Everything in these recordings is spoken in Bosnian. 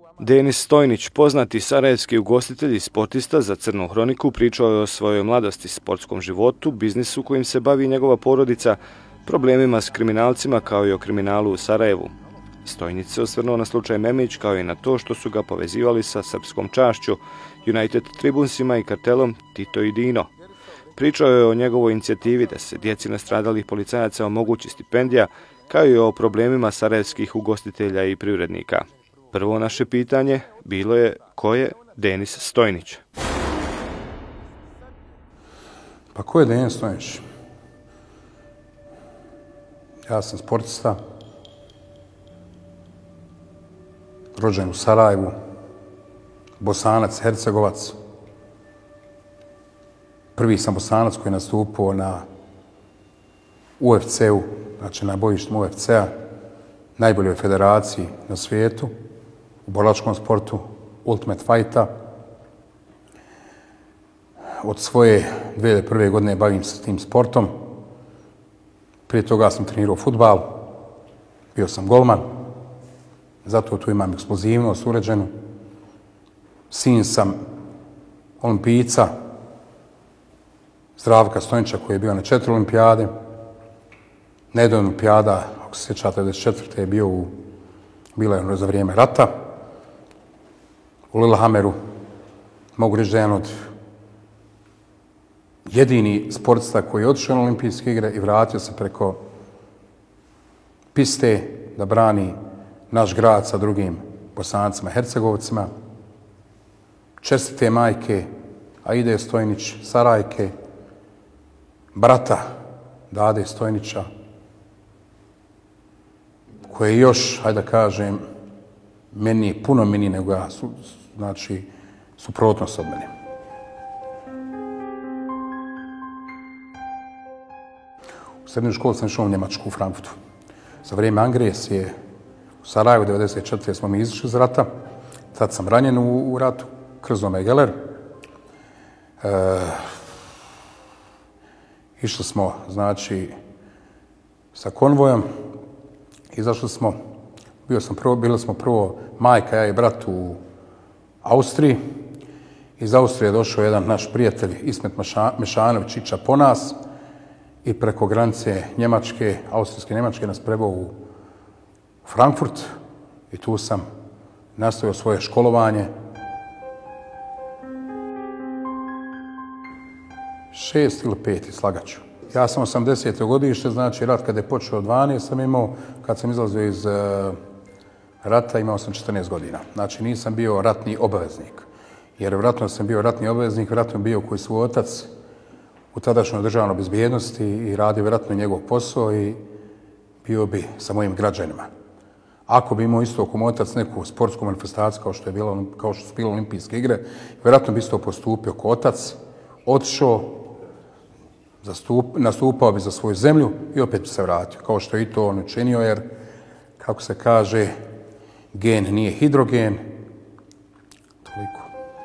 Denis Stojnić, poznati sarajevski ugostitelj i sportista za Crnu hroniku, pričao je o svojoj mladosti, sportskom životu, biznisu kojim se bavi njegova porodica, problemima s kriminalcima kao i o kriminalu u Sarajevu. Stojnić se osvrnuo na slučaj Memić kao i na to što su ga povezivali sa srpskom čašću, United Tribunsima i kartelom Tito i Dino. Pričao je o njegovoj inicijativi da se djeci nastradalih policajaca omogući stipendija, kao i o problemima sarajevskih ugostitelja i privrednika. Prvo naše pitanje bilo je ko je Denis Stojnić. Pa ko je Denis Stojnić? Ja sam sportista, rođen u Sarajevu, Bosanac, Hercegovac. Prvi sam Bosanac koji je nastupao na UFC-u, znači na bojištima UFC-a, najboljoj federaciji na svijetu, u borilačkom sportu, Ultimate Fighta. Od svoje 2001. godine bavim se tim sportom. Prije toga sam trenirao fudbal, bio sam golman, zato tu imam eksplozivnost uređenu. Sin sam olimpijca, Zdravka Stojnića koji je bio na 4 olimpijade. Na jednoj olimpijada, ako se sjećate, 1994. je bio bila je za vrijeme rata u Lillehammeru. Mogu reći da je jedan od jedini sportista koji je otišao na olimpijske igre i vratio se preko piste da brani naš grad sa drugim Bosancima i Hercegovcima. Čestite majke Aide Stojnić, Sarajke, brata Dade Stojnića, koji je još, hajde da kažem, meni, puno meni nego ja, znači, suprotnost od mene. U srednju školu sam išao u Njemačku, u Frankfurtu. Za vrijeme agresije u Sarajevu, 1994. smo mi izašli iz rata. Tad sam ranjen u ratu, krzno me geler. Išli smo, znači, sa konvojom. Izašli smo, bili smo prvo majka, ja i brat u Austriji. Iz Austrije je došao jedan naš prijatelj, Ismet Mešanović, ića po nas i preko granice Njemačke, austrijske Njemačke, nas preveo u Frankfurt i tu sam nastavio svoje školovanje. 6 ili 5, slagaću. Ja sam 80. godište, znači rat kada je počeo 12 sam imao, kad sam izlazio iz rata imao sam 14 godina. Znači nisam bio ratni obaveznik. Jer vjerojatno sam bio ratni obaveznik, vjerojatno bio koji svoj otac u tadašnjoj državnoj bezbjednosti i radio vjerojatno njegov posao i bio bi sa mojim građanima. Ako bi imao isto kao otac neku sportsku manifestaciju kao što su bile olimpijske igre, vjerojatno bi isto postupio kao otac, otišao, nastupao bi za svoju zemlju i opet bi se vratio. Kao što je i to on učinio, jer, kako se kaže, gen nije hidrogen. Toliko.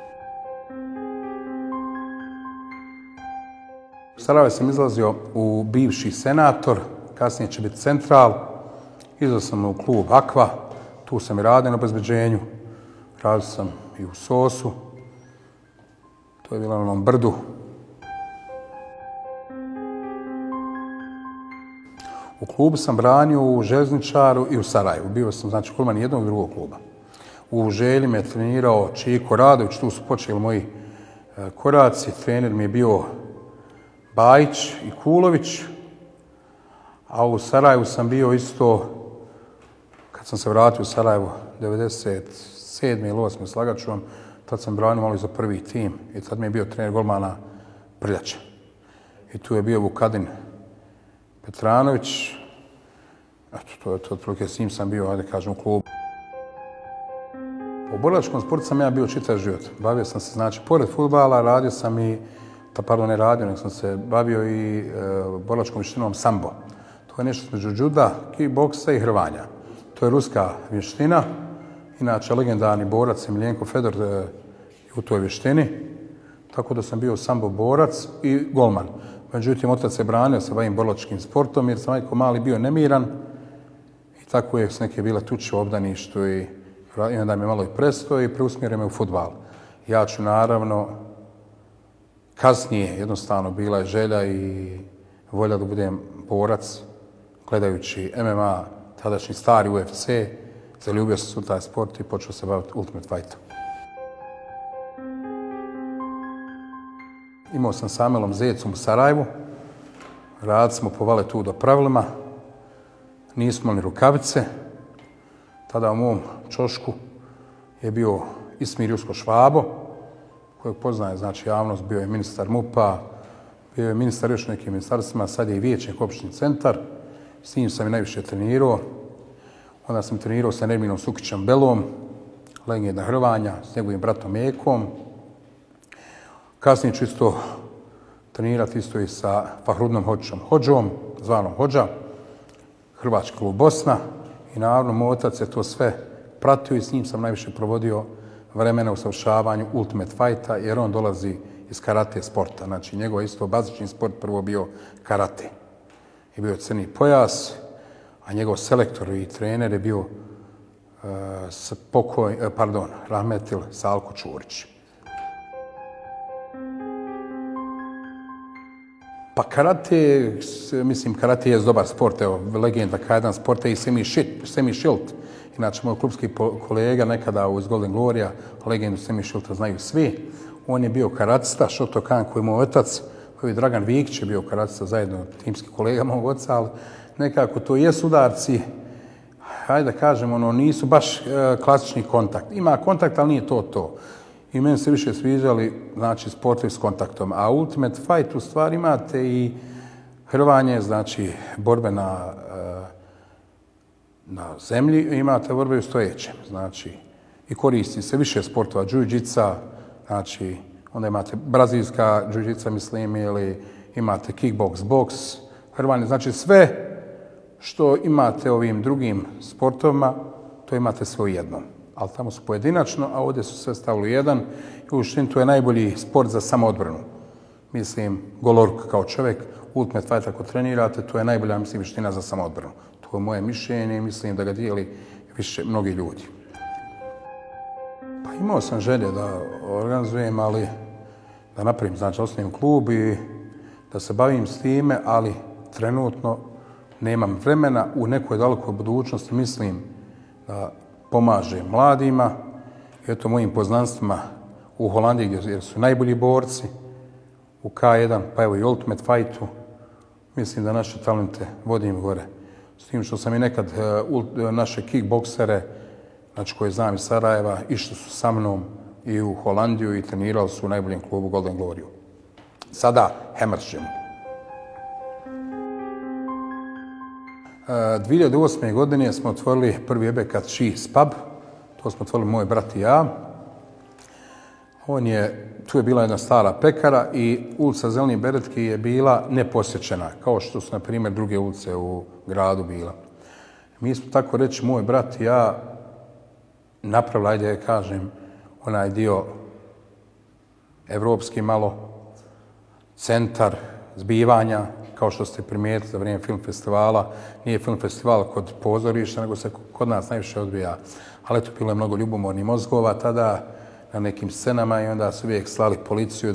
U Sarajevu sam izlazio u bivši Senator, kasnije će biti Central. Izlazio sam u klub Aqua, tu sam i radio na obezbeđenju. Radio sam i u Sosu. To je bilo na onom brdu. U klubu sam branio u Željezničaru i u Sarajevu. Bio sam, znači, golman jednog i drugog kluba. U Želji me trenirao Čiko Radović, tu su počeli moji koraci. Trener mi je bio Bajić i Kulović. A u Sarajevu sam bio isto, kad sam se vratio u Sarajevo, 97. ili 8. slagaću vam, tad sam branio malo i za prvi tim. I tad mi je bio trener golmana Prljača. I tu je bio Vukadin Petranović, eto, to otprilike s njim sam bio, ajde kažem, u klubu. U borilačkom sportu sam ja bio čitav život. Bavio sam se, znači, pored fudbala, radio sam i, ne radio, nego sam se bavio i borilačkom vještinom sambo. To je nešto između juda, kickboksa i hrvanja. To je ruska vještina, inače legendarni borac Emelijenko Fedor je u toj vještini, tako da sam bio sambo borac i golman. Međutim, otac se branio sa bavim borilačkim sportom jer sam majko mali bio nemiran i tako je s neke bile tuče u obdaništu i I onda mi malo i prestao i preusmjerio me u fudbal. Ja ću naravno, kasnije jednostavno bila je želja i volja da budem borac, gledajući MMA, tadašnji stari UFC, zaljubio sam se u taj sport i počeo se baviti Ultimate Fightom. Imao sam s Amelom Zecom u Sarajevu, radili smo po valetudo pravilima, nismo imali rukavice. Tada u mom čošku je bio Ismir Jusko Švabo, kojeg poznaje znači javnost, bio je ministar MUP-a, bio je ministar još nekim ministarstvima, sad je i vijećnik opštini Centar, s njim sam i najviše trenirao. Onda sam trenirao sa Nerminom Sukićem Belom, legenda hrvanja, s njegovim bratom Ekom. Kasnije ću isto trenirati isto i sa Fahrudnom Hodžom, zvanom Hodža, Hrvački klub Bosna. I naravno, moj otac je to sve pratio i s njim sam najviše provodio vremena u savršavanju Ultimate Fighta, jer on dolazi iz karate sporta. Znači, njegov isto bazični sport prvo bio karate. I bio crni pojas, a njegov selektor i trener je bio rahmetil Salko Čurić. Pa karate, mislim, karate je dobar sport, evo, legenda K1 sporta i Semi Šilt. Inače, moj klubski kolega nekada iz Golden Gloria, legendu Semi Šilta znaju svi. On je bio karatista, Shotokan koji je moj otac, koji je Dragan Vikić je bio karatista zajedno timski kolega mog oca, ali nekako to jesu udarci, hajde da kažem, nisu baš klasični kontakt. Ima kontakt, ali nije to. I meni se više sviđali, znači, sportovi s kontaktom. A Ultimate Fight, u stvari, imate i hrvanje, znači, borbe na zemlji, imate borbe u stojećem, znači, i koristi se više sportova, džuđica, znači, onda imate brazilska džuđica, mislim, ili imate kickbox, boks, hrvanje, znači, sve što imate ovim drugim sportovima, to imate sve u jednom. Ali tamo su pojedinačno, a ovdje su sve stavili u jedan. I u suštini to je najbolji sport za samoodbranu. Mislim, goloruk kao čovjek, Ultimate Fight ako trenirate, to je najbolja, mislim, vještina za samoodbranu. To je moje mišljenje i mislim da ga dijeli više mnogi ljudi. Pa imao sam želje da organizujem, ali da napravim, znači, osnovim klub i da se bavim s time, ali trenutno nemam vremena. U nekoj dalekoj budućnosti mislim da pomažem mladima i eto mojim poznanstvima u Holandiji gdje su najbolji borci, u K1, pa evo i Ultimate Fightu, mislim da naše talente vodim gore. S tim što sam i nekad naše kickboksere, znači koje znam iz Sarajeva, išli su sa mnom i u Holandiju i trenirali su u najboljem klubu Golden Gloriju. Sada Hammersjemu. 2008. godine smo otvorili prvi objekat Cheese Pub. To smo otvorili moj brat i ja. Tu je bila jedna stara pekara i ulica Zeleni Beretki je bila neposjećena, kao što su, na primjer, druge ulice u gradu bila. Mi smo, tako reći, moj brat i ja napravili, ajde da kažem, onaj dio evropski malo, centar zbivanja, kao što ste primijetili za vrijeme film festivala. Nije film festival kod pozorišta, nego se kod nas najviše odvija. Ali eto, bilo je mnogo ljubomornih mozgova tada na nekim scenama i onda su uvijek slali policiju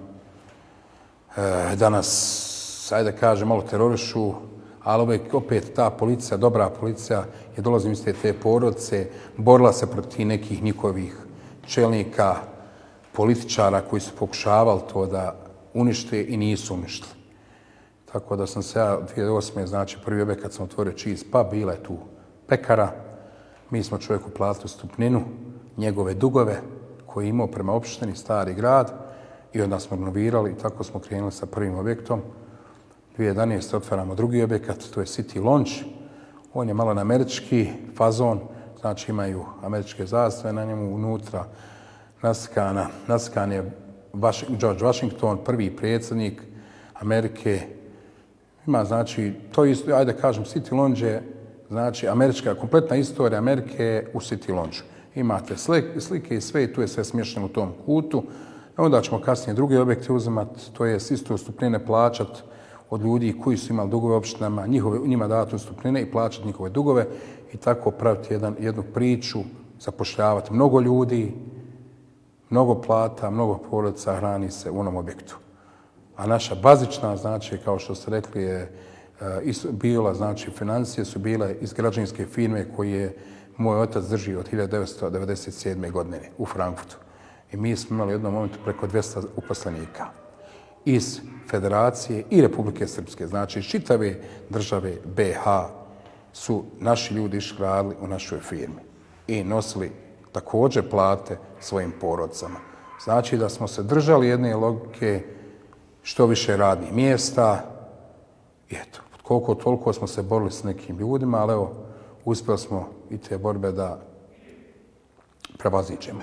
da nas, ajde da kažem, malo terorišu, ali uvijek opet ta policija, dobra policija, je dolazim iz te porodice, borila se protiv nekih njihovih čelnika, političara koji su pokušavali to da unište i nisu uništili. Tako da sam se ja 2008. znači prvi objekat sam otvorio Cheese Pub, bila je tu pekara. Mi smo čovjeku platili stupninu, njegove dugove koje je imao prema opštini Stari grad i onda smo renovirali i tako smo krenuli sa prvim objektom. 2011. otvaramo drugi objekat, to je City Lounge. On je malo na američki fazon, znači imaju američke zastave na njemu, unutra naskan je George Washington, prvi predsjednik Amerike. Ima, znači, to isto, ajde kažem, City Lounge je, znači, američka, kompletna istorija Amerike u City Lounge. Imate slike i sve i tu je sve smješteno u tom kutu. Onda ćemo kasnije druge objekte uzimati, to je isto ustupnine plaćati od ljudi koji su imali dugove opštinama, njima dati ustupnine i plaćati njihove dugove i tako praviti jednu priču zapošljavati mnogo ljudi, mnogo plata, mnogo porodica hrani se u onom objektu. A naša bazična, znači, kao što ste rekli, je bila, znači, financije su bile iz građevinske firme koje je moj otac drži od 1997. godine u Frankfurtu. I mi smo imali u jednom momentu preko 200 uposlenika iz Federacije i Republike Srpske. Znači, iz čitave države BiH su naši ljudi išli radili u našoj firmi i nosili također plate svojim porodicama. Znači da smo se držali jedne logike što više radnih mjesta i eto, koliko toliko smo se borili s nekim ljudima, ali evo, uspjeli smo i te borbe da prevaziđemo.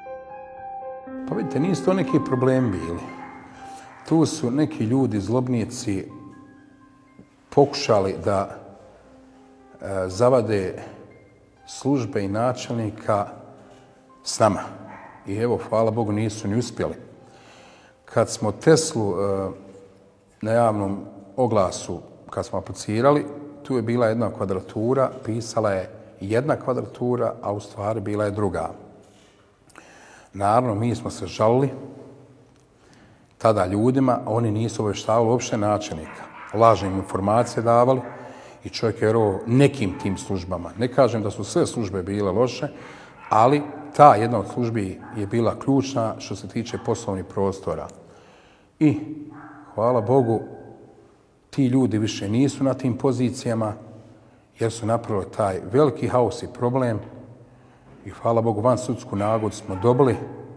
Pa vidite, nisu to neki problemi bili. Tu su neki ljudi, zlobnici, pokušali da zavade službe i načelnika s nama. I evo, hvala Bogu, nisu ni uspjeli. Kad smo Teslu na javnom oglasu, kad smo aplicirali, tu je bila jedna kvadratura, pisala je jedna kvadratura, a u stvari bila je druga. Naravno, mi smo se žalili tada ljudima, a oni nisu obavještavali uopšte načelnika. Lažne im informacije davali i čovjek je vjerovao nekim tim službama. Ne kažem da su sve službe bile loše, ali ta jedna od službi je bila ključna što se tiče poslovnih prostora. I, hvala Bogu, ti ljudi više nisu na tim pozicijama jer su napravili taj veliki haos i problem i, hvala Bogu, vansudsku nagodbu smo dobili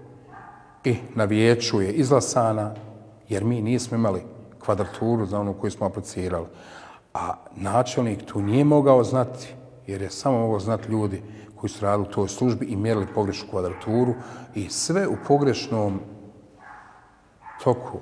i na vijeću je izglasana jer mi nismo imali kvadraturu za onu koju smo aplicirali. A načelnik tu nije mogao znati jer je samo mogao znati ljudi koji su radili u toj službi i mjerili pogrešnu kvadraturu i sve u pogrešnom toku.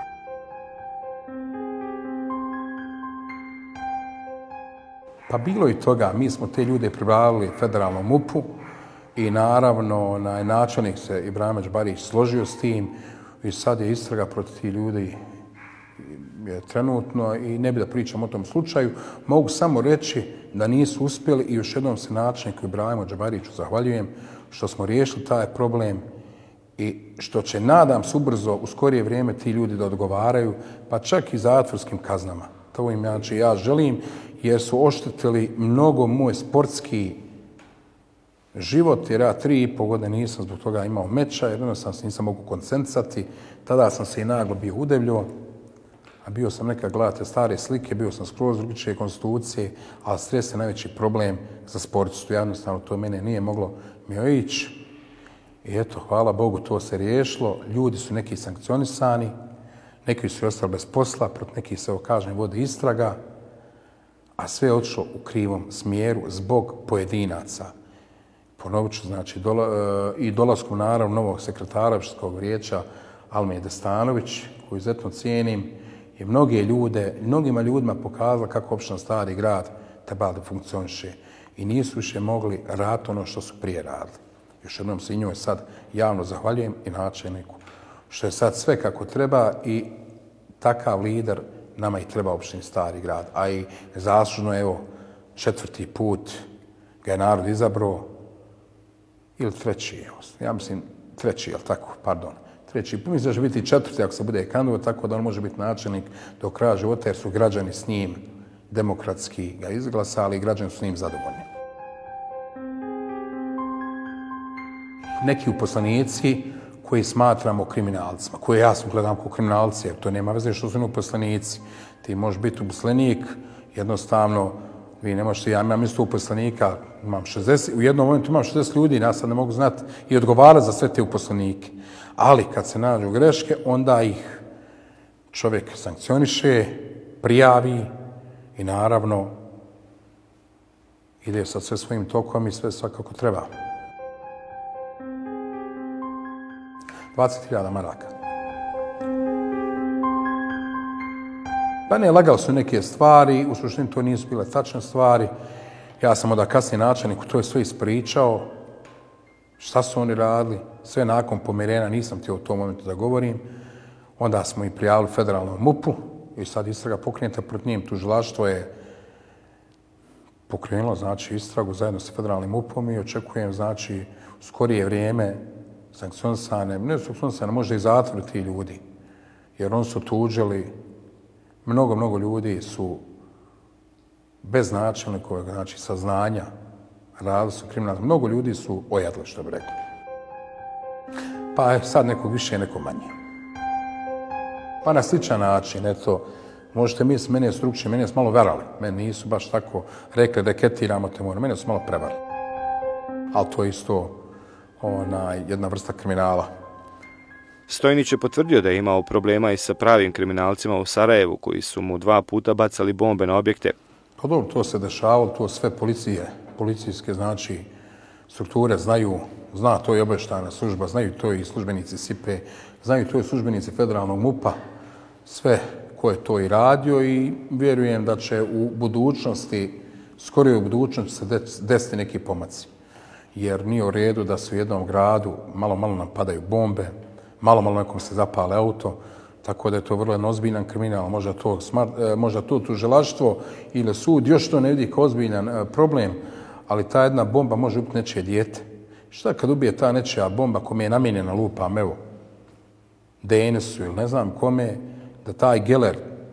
Pa bilo i toga, mi smo te ljude pribavili federalnom MUP-u i naravno načelnik se Ibrahim Džbarić složio s tim i sad je istraga protiv tih ljudi je trenutno i ne bi da pričam o tom slučaju. Mogu samo reći da nisu uspjeli i još jednom se načelniku Ibrahimu Džbariću zahvaljujem što smo riješili taj problem i što će, nadam se, ubrzo u skorije vrijeme ti ljudi da odgovaraju, pa čak i zatvorskim kaznama. To im ja želim jer su oštetili mnogo moj sportski život, jer ja 3,5 godine nisam zbog toga imao meča, jer jednostavno se nisam mogu koncentrisati. Tada sam se i naglo bio udebljio, a bio sam neka gledate stare slike, bio sam skroz drugačije konstitucije, ali stres je najveći problem za sportistu. Jednostavno to mene nije moglo mi ići. I eto, hvala Bogu, to se riješilo. Ljudi su neki sankcionisani, neki su ostali bez posla, protiv nekih se, kažem, vodi istraga, a sve je otišlo u krivom smjeru zbog pojedinaca. Ponovit ću, znači, i dolaskom naravno novog sekretara opštinskog vijeća Almije Destanović, koju izuzetno cijenim, je mnogima ljudima pokazala kako opština Stari Grad treba da funkcioniše i nisu više mogli raditi ono što su prije radili. Još jednom se i njoj sad javno zahvaljujem i načelniku što je sad sve kako treba i takav lider nama i treba opštini Stari Grad. A i zaslužno, evo, 4. put ga je narod izabrao, ili 3. Ja mislim 3, jel tako, pardon. 3. Mislim da će biti 4. ako se bude kandidat, tako da on može biti načelnik do kraja života jer su građani s njim demokratski ga izglasali i građani su s njim zadovoljni. Neki uposlenici koji smatramo kriminalcima, koje ja sam gledam kao kriminalci, jer to nema veze što su uposlenici. Ti možeš biti uposlenik, jednostavno, vi ne možete, ja imam isto uposlenika, imam 60, u jednom momentu imam 60 ljudi, ja sad ne mogu znati i odgovarati za sve te uposlenike. Ali kad se nađu greške, onda ih čovjek sankcioniše, prijavi i naravno ide sad sve svojim tokom i sve svakako treba. 20.000 maraka. Pa ne, lagali su neke stvari, u suštini to nisu bile tačne stvari. Ja sam onda kasnije načelniku to je sve ispričao, šta su oni radili, sve nakon pomirenja, nisam htio u tom momentu da govorim. Onda smo i prijavili federalnom MUP-u i sad istraga pokrenuta protiv njim. Tužilaštvo je pokrenulo znači istragu zajedno sa federalnim MUP-om i očekujem znači u skorije vrijeme sankcionisane, ne sankcionisane, možda i zatvor ti ljudi. Jer oni su tužili, mnogo ljudi su bez načelnikog znači saznanja, radili su kriminalno, mnogo ljudi su ojadili, što bi rekli. Pa je sad nekog više, neko manje. Pa na sličan način, eto, možete misliti, mene su drugčije, mene su malo varali. Mene nisu baš tako rekli da ketiramo te mora, mene su malo prevarali. Ali to je isto jedna vrsta kriminala. Stojnić je potvrdio da je imao problema i sa pravim kriminalcima u Sarajevu, koji su mu 2 puta bacali bombe na objekte. Pa dobro, to se dešavalo, to sve policijske znači strukture znaju, zna to i obavještajna služba, znaju to i službenici SIPE, znaju to i službenici federalnog MUP-a, sve ko je to i radio i vjerujem da će u budućnosti, skorijoj budućnosti se desiti neki pomaci. Jer nije u redu da se u jednom gradu malo nam padaju bombe, malo nekom se zapale auto, tako da je to vrlo ozbiljan kriminal, možda to tužilaštvo ili sud još to ne vidi kao ozbiljan problem, ali ta jedna bomba može ubiti nečije dijete. Šta kad ubije ta nečija bomba kome je namijenjena, lupam, evo, DNS-u ili ne znam kome, da taj geler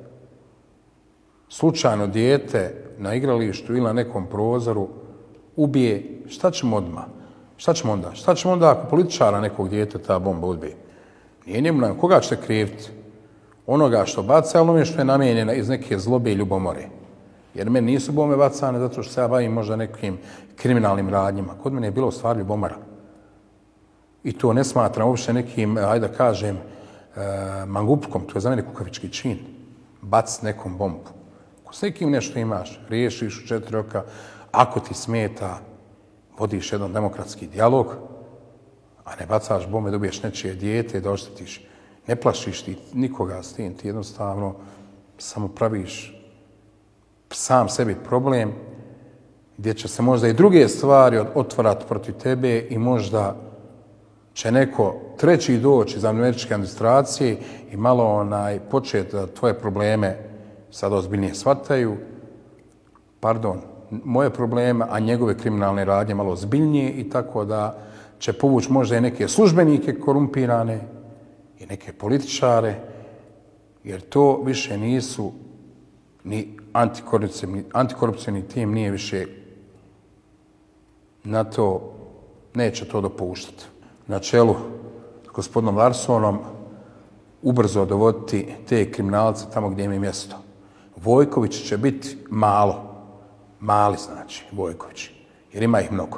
slučajno dijete na igralištu ili na nekom prozoru ubije, šta ćemo odmah? Šta ćemo onda? Šta ćemo onda ako političara nekog dijete ta bomba ubije? Nije njemu, koga ćete kriviti? Onoga što baca, ali ono što je namijenjena iz neke zlobe i ljubomore. Jer meni nisu bombe bacane zato što se ja bavim možda nekim kriminalnim radnjima. Kod mene je bilo u stvari ljubomora. I to ne smatram uopšte nekim, ajde da kažem, mangupkom. To je za mene kukavički čin. Bac nekom bombu. Ako s nekim nešto imaš, riješiš u 4 roka, ako ti smeta, vodiš jedan demokratski dijalog, a ne bacaš bombe, dobiješ nečije dijete, da oštetiš. Ne plašiš ti nikoga s tim, ti jednostavno samo praviš sam sebi problem gdje će se možda i druge stvari otvarati protiv tebe i možda će neko treći doći iz američke administracije i malo početi da tvoje probleme sad ozbiljnije shvataju, moje probleme, a njegove kriminalne radnje malo ozbiljnije i tako da će povući možda i neke službenike korumpirane i neke političare, jer to više nisu ni antikorupcijni tim nije više na to, neće to dopuštati. Na čelu s gospodinom Larsonom ubrzo dovoditi te kriminalce tamo gdje im je mjesto. Vojković će biti mali znači Vojković, jer ima ih mnogo.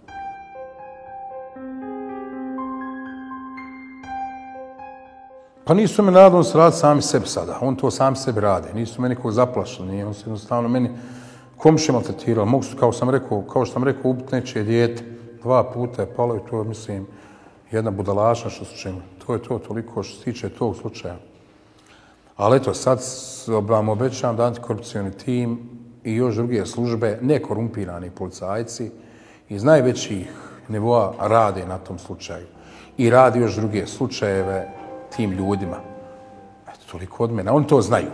Pa nisu me nadali se raditi sami sebi sada. On to sami sebi rade. Nisu me nikog zaplašili. On se jednostavno meni komšije maltretirali. Mogu su, kao što sam rekao, ubiti nečije dijete. 2 puta je palo i to je, mislim, jedna budalašna što su činili. To je to toliko što se tiče tog slučaja. Ali eto, sad vam obećam da antikorupcijni tim i još druge službe, nekorumpirani policajci iz najvećih nivoa rade na tom slučaju. I radi još druge slučajeve tim ljudima. Eto, toliko od mene. Oni to znaju.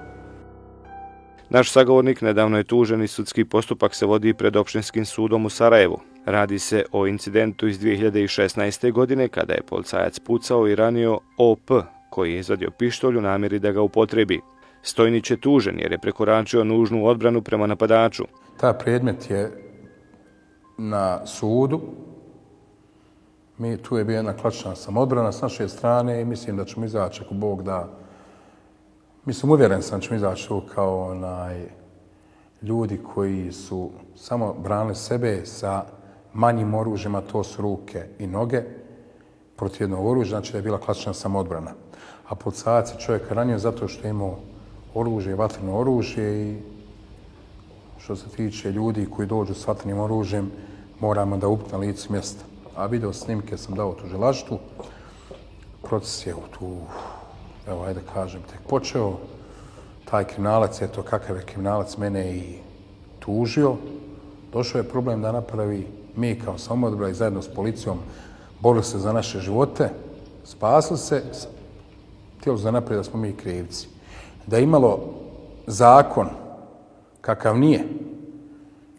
Naš sagovornik nedavno je tužen i sudski postupak se vodi pred Opštinskim sudom u Sarajevu. Radi se o incidentu iz 2016. godine kada je policajac pucao i ranio OP, koji je izvadio pištolj u namjeri da ga upotrebi. Stojnić je tužen jer je prekoračio nužnu odbranu prema napadaču. Ta predmet je na sudu. Tu je bila jedna klasična samodbrana s naše strane i mislim da ćemo izaći ako Bog da. Mislim, uvjeren sam da ćemo izaći tu kao ljudi koji su samo branili sebe sa manjim oružjima, to su ruke i noge, protiv jednog oružja, znači da je bila klasična samodbrana. A policajac je čovjek ranio zato što je imao oružje, vatreno oružje i što se tiče ljudi koji dođu s vatrenim oružjem, moramo da upiti na licu mjesta. A video snimke sam dao tužilaštvu. Proces je tu, evo, ajde kažem, tek počeo. Taj kriminalac, eto kakav je kriminalac, mene i tužio. Došao je problem da napravi, mi kao samoobrana i zajedno s policijom borili se za naše živote, spasili se, htjeli su da napravi da smo mi krivci. Da je imalo zakon kakav nije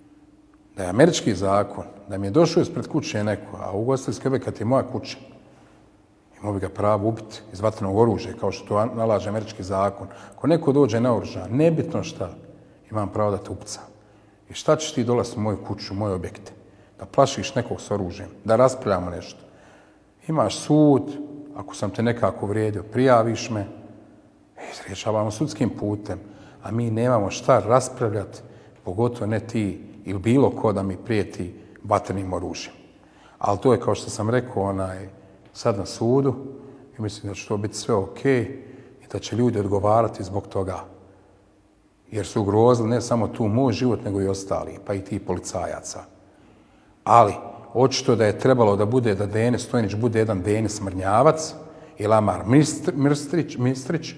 da je američki zakon, da mi je došao ispred kuće neko, a ugostiteljski objekat je moja kuća, imao bi ga pravo ubiti iz vatrenog oružja, kao što to nalaže američki zakon. Ako neko dođe naoružan, nebitno šta, imam pravo da te upucam. I šta ćeš ti dolaziti u moju kuću, u moje objekte? Da plašiš nekog s oružjem, da raspravljamo nešto. Imaš sud, ako sam te nekako uvrijedio, prijaviš me, izrješavamo sudskim putem, a mi nemamo šta raspravljati, pogotovo ne ti ili bilo ko da mi prijeti vatrenim oružjem. Ali to je, kao što sam rekao, sad na sudu i mislim da će to biti sve okej i da će ljudi odgovarati zbog toga. Jer su ugrozili ne samo tu moj život, nego i ostali, pa i ti policajaca. Ali, očito da je trebalo da Denis Stojnić bude jedan Denis Mrnjavac ili Amar Mistrić,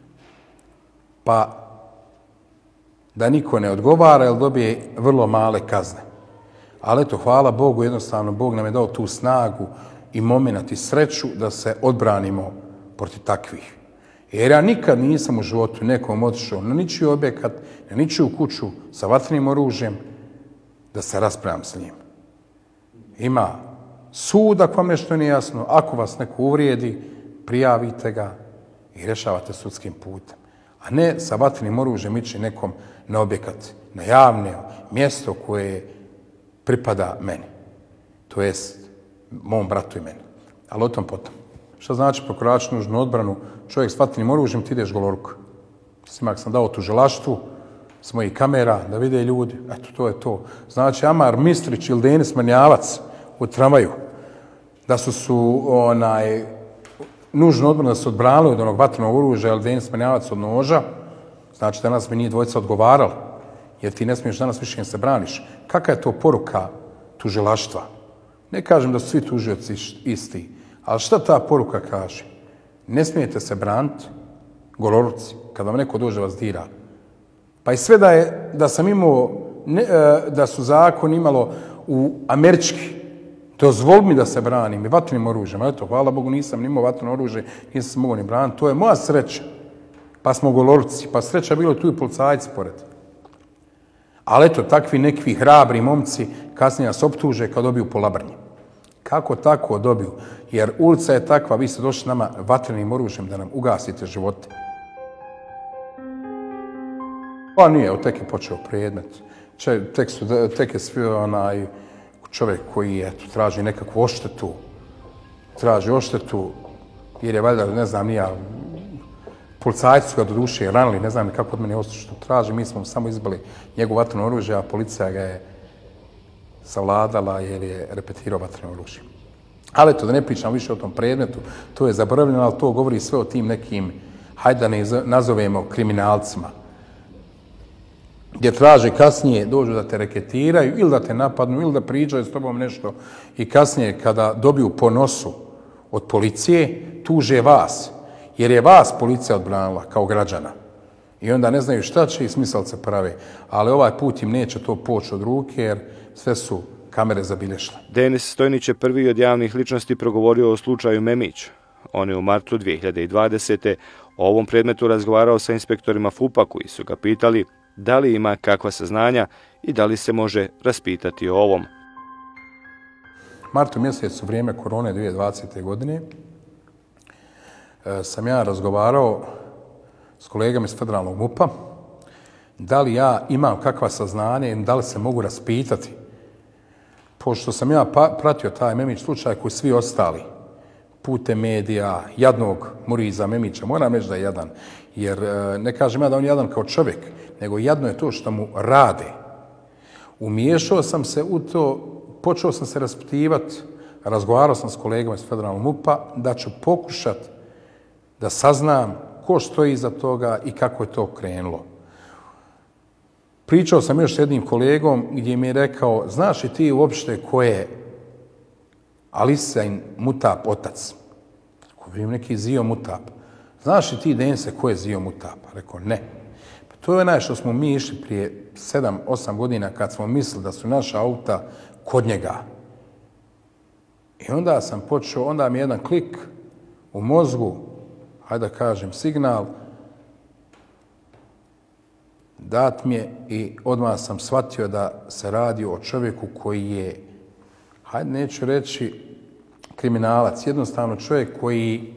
pa da niko ne odgovara jer dobije vrlo male kazne. Ali eto, hvala Bogu, jednostavno Bog nam je dao tu snagu i momenat i sreću da se odbranimo protiv takvih. Jer ja nikad nisam u životu nekom otišao na ničiji objekat, na ničiju kuću sa vatrenim oružjem da se raspravljam s njim. Ima sud ako vam nešto nije jasno, ako vas neko uvrijedi, prijavite ga i rješavate sudskim putem. A ne sa vatrenim oružjem ići nekom na objekat, na javno mjesto koje pripada meni. To jest mom bratu i meni. Ali o tom potom. Šta znači prokoračiti nužnu odbranu? Čovjek s vatrenim oružjem, ti ideš goloruko. Snimak sam dao tužilaštvu s mojih kamera da vide ljudi. Eto, to je to. Znači, Amar Mistrić ili Denis Mrnjavac u tramvaju da su nužnu odbranu da su odbranili od onog vatrenog oružja ili Denis Mrnjavac od noža. Znači, danas mi nije dvojica odgovarali. Jer ti ne smiješ danas više se braniš. Kakva je to poruka tužilaštva? Ne kažem da su svi tužioci isti, ali šta ta poruka kaže? Ne smijete se braniti, goloruci, kada vam neko dođe vas dira. Pa i sve da sam imao, da su zakon imalo u američki, dozvoli mi da se branim i vatrenim oružjem. Eto, hvala Bogu, nisam imao vatreno oružje, nisam se mogao ni braniti. To je moja sreća. Pa smo goloruci, pa sreća bilo tu i policajci pored. Ali eto, takvi nekvi hrabri momci kasnije nas optuže kad dobiju po labrnji. Kako tako dobiju? Jer ulica je takva, vi ste došli nama vatrenim oružjem da nam ugasite živote. Pa nije, tek je počeo predmet. Tek je svi čovjek koji traži nekakvu odštetu. Traži odštetu jer je valjda, ne znam, nija policajci su ga do duše ranili, ne znam kako od mene što traži. Mi smo samo izbili njegovo vatreno oružje, a policija ga je savladala jer je repetirao vatreno oružje. Ali eto, da ne pričam više o tom predmetu, to je zaboravljeno, ali to govori sve o tim nekim, hajde da ne nazovemo kriminalcima, gdje traže kasnije, dođu da te reketiraju ili da te napadnu ili da pričaju s tobom nešto i kasnije kada dobiju po nosu od policije, tuže vas. Jer je vas policija odbranila kao građana. I onda ne znaju šta će i smisalce prave. Ali ovaj put im neće to poći od ruke jer sve su kamere zabilješile. Denis Stojnić je prvi od javnih ličnosti progovorio o slučaju Memić. On je u martu 2020. o ovom predmetu razgovarao sa inspektorima FUP-a koji su ga pitali da li ima kakva saznanja i da li se može raspitati o ovom. Martu mjesecu, vrijeme korone 2020. godine, sam ja razgovarao s kolegama iz federalnog MUP-a da li ja imam kakva saznanja i da li se mogu raspitati. Pošto sam ja pratio taj Memić slučaj koji svi ostali putem medija, jadnog Muriza Memića, moram reći da je jadan, jer ne kažem ja da on je jadan kao čovjek, nego jadno je to što mu rade. Umiješao sam se u to, počeo sam se raspitivati, razgovarao sam s kolegama iz federalnog MUP-a da ću pokušati da saznam ko stoji iza toga i kako je to krenulo. Pričao sam još s jednim kolegom gdje mi je rekao, znaš li ti uopšte ko je Alisain Mutap otac? Ko vidim neki Zio Mutap. Znaš li ti, Denise, ko je Zio Mutap? Rekao, ne. Pa to je što smo mi išli prije 7-8 godina kad smo mislili da su naša auta kod njega. I onda sam počeo, onda mi je jedan klik u mozgu, hajde da kažem, signal dat mi je i odmah sam shvatio da se radi o čovjeku koji je, hajde neću reći kriminalac, jednostavno čovjek koji,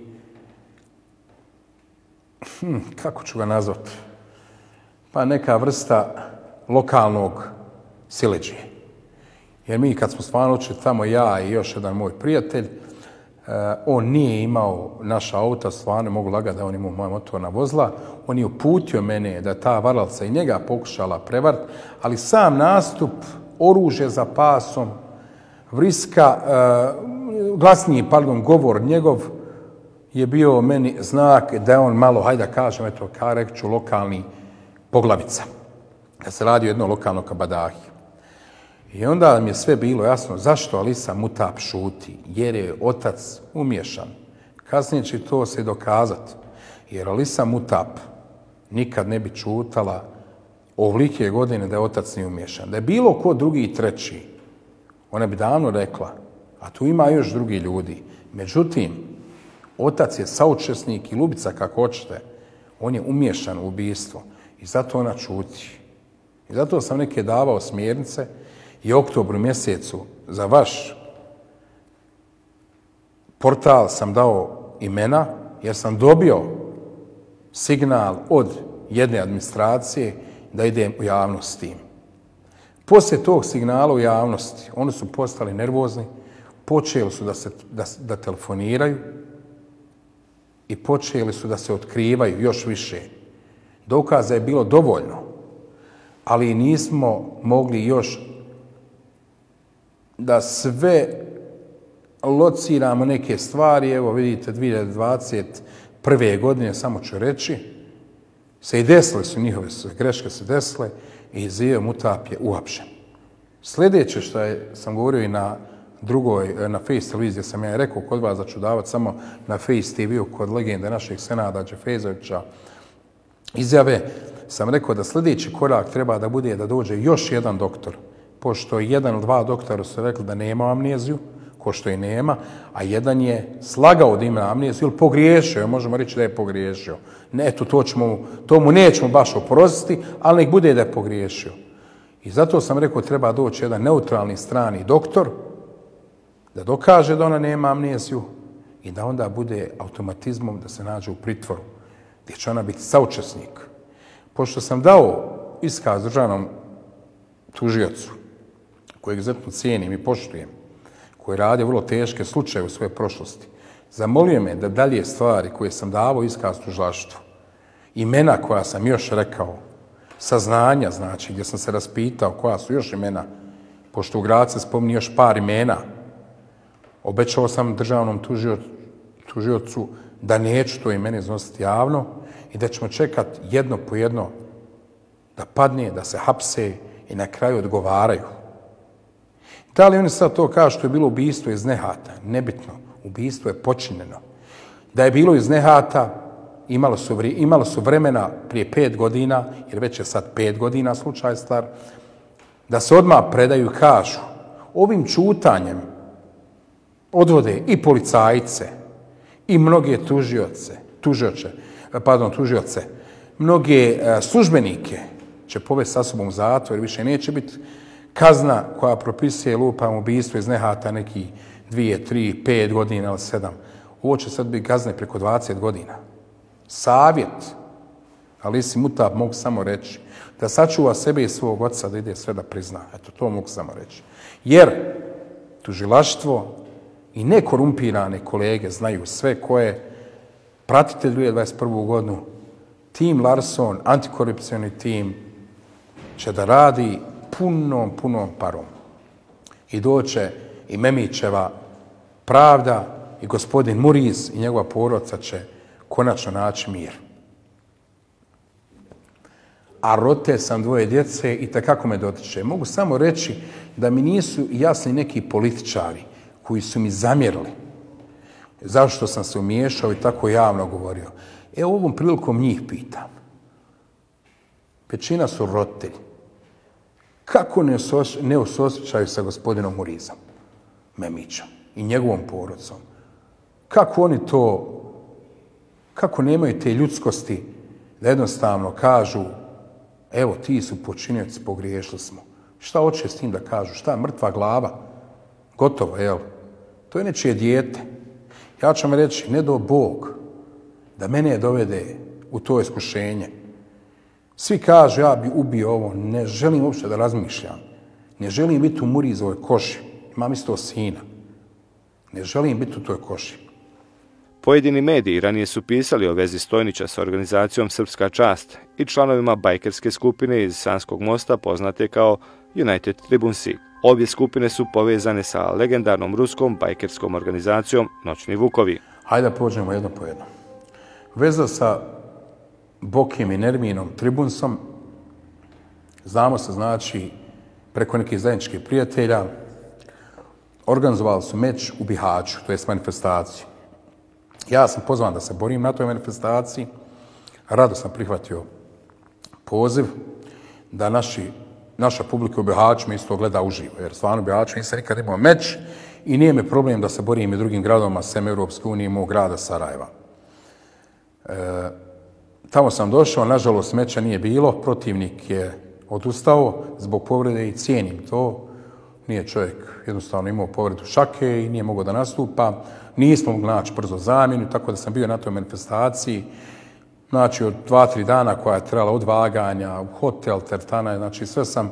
kako ću ga nazvati, pa neka vrsta lokalnog siledžije. Jer mi kad smo stvarno učili tamo, ja i još jedan moj prijatelj, on nije imao naša auta, stvarno mogu lagati da on imao moja motorna vozila, on je uputio mene da ta varalica i njega pokušala prevariti, ali sam nastup, oružje za pasom, vriska, glasniji, govor njegov je bio meni znak da je on malo, hajde da kažem, eto, reći ću, lokalni poglavica. Da se radi o jednom lokalnom kabadahi. I onda mi je sve bilo jasno zašto Alisa Mutap šuti, jer je otac umješan. Kasnije će to se dokazati, jer Alisa Mutap nikad ne bi čutala ovolike godine da je otac nije umješan. Da je bilo ko drugi i treći, ona bi davno rekla, a tu ima još drugi ljudi. Međutim, otac je saučesnik i Ljubica, kako hoćete, on je umješan u ubijstvo i zato ona čuti. I zato sam neke davao smjernice i u oktobru mjesecu za vaš portal sam dao imena, jer sam dobio signal od jedne administracije da idem u javnost s tim. Poslije tog signala u javnosti, oni su postali nervozni, počeli su da telefoniraju i počeli su da se otkrivaju još više. Dokaza je bilo dovoljno, ali nismo mogli još da sve lociramo neke stvari. Evo vidite, 2021. godine, samo ću reći, se i desile su njihove greške se desile i Zio Mutap je uhapšen. Sljedeće što sam govorio i na na Face televiziji, sam ja rekao kod vas da ću davati samo na Face TV-u kod legende našeg Senada Đefezovića izjave, sam rekao da sljedeći korak treba da bude da dođe još jedan doktor, pošto jedan ili dva doktora su rekli da nema amneziju, ko što i nema, a jedan je slagao da ima amneziju ili pogriješio, možemo reći da je pogriješio. Ne, eto, to mu nećemo baš oprostiti, ali nek bude da je pogriješio. I zato sam rekao treba doći jedan neutralni strani doktor da dokaže da ona nema amneziju i da onda bude automatizmom da se nađe u pritvoru, gdje će ona biti saučesnik. Pošto sam dao iskaz državnom tužiocu, kojeg izuzetno cijenim i poštujem, koji radi vrlo teške slučaje u svojoj prošlosti, zamolio me da dalje stvari koje sam davao iskaz tužilaštvu, imena koja sam još rekao, saznanja, znači, gdje sam se raspitao koja su još imena, pošto u grad se spominje još par imena, obećao sam državnom tužiocu da neću to imene iznositi javno i da ćemo čekati jedno po jedno da padne, da se hapse i na kraju odgovaraju. Da li oni sad to kažu što je bilo ubistvo iz nehata? Nebitno. Ubistvo je počinjeno. Da je bilo iz nehata, imalo su vremena prije 5 godina, jer već je sad 5 godina slučaj star, da se odmah predaju i kažu. Ovim čutanjem odvode i policajce, i mnoge tužioce, mnoge službenike će povesti sa sobom u zatvor, jer više neće biti kazna koja propisuje lupam ubistvo iz nehata neki 2, 3, 5 godina ili 7. Ovo će sad biti kazne preko 20 godina. Savjet Alisi Mutap mogu samo reći da sačuva sebe i svog oca da ide sve da prizna. Eto, to mogu samo reći. Jer tužilaštvo i nekorumpirane kolege znaju sve koje pratite 2021. godinu, tim Larson, antikorupcioni tim, će da radi punom parom. I doće i Memićeva pravda i gospodin Muriz i njegova porodica će konačno naći mir. A rote sam 2 djece i takako me dotiče. Mogu samo reći da mi nisu jasni neki političari koji su mi zamjerili zašto sam se umiješao i tako javno govorio. Evo ovom prilikom njih pitam. Većina su roditelji. Kako ne osjećaju sa gospodinom Murizom, Memićem i njegovom porodicom? Kako oni kako nemaju te ljudskosti da jednostavno kažu Evo, ti su počinioci, pogriješili smo. Šta hoće s tim da kažu? Šta, mrtva glava? Gotovo, jel? To je nečije dijete. Ja ću vam reći, ne do Bog da mene dovede u to iskušenje. Svi kažu, ja bi ubio ovo, ne želim uopšte da razmišljam. Ne želim biti u Murizovoj koši. Imam isto sina. Ne želim biti u toj koši. Pojedini mediji ranije su pisali o vezi Stojnića sa organizacijom Srpska čast i članovima bajkerske skupine iz Sanskog mosta poznate kao United Tribunsi. Obje skupine su povezane sa legendarnom ruskom bajkerskom organizacijom Noćni Vukovi. Hajde da pođemo jedno po jedno. Veza sa Bokim i Nerminom Tribunsom, znamo se znači preko nekih zajedničkih prijatelja, organizovali su meč u Bihaću, to je manifestaciju. Ja sam pozvan da se borim na toj manifestaciji, rado sam prihvatio poziv da naša publika u Bihaću me isto gleda uživo, jer stvarno u Bihaću nisam nikad imao meč i nije mi problem da se borim i drugim gradovima sem Europske unije i mog grada Sarajeva. Tamo sam došao, nažalost meča nije bilo, protivnik je odustao zbog povrede i cijenim to. Nije čovjek jednostavno imao povredu šake i nije mogao da nastupa. Nismo mogli naći brzo zamjenu, tako da sam bio na toj manifestaciji. Znači od 2-3 dana koja je trebala odvaganja, hotel, teretana, znači sve sam